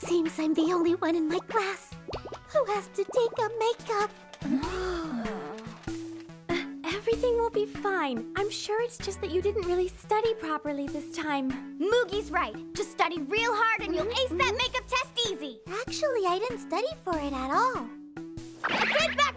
Seems I'm the only one in my class who has to take a makeup. Everything will be fine. I'm sure it's just that you didn't really study properly this time. Moogie's right. Just study real hard and you'll ace that makeup test easy. Actually, I didn't study for it at all. Take that!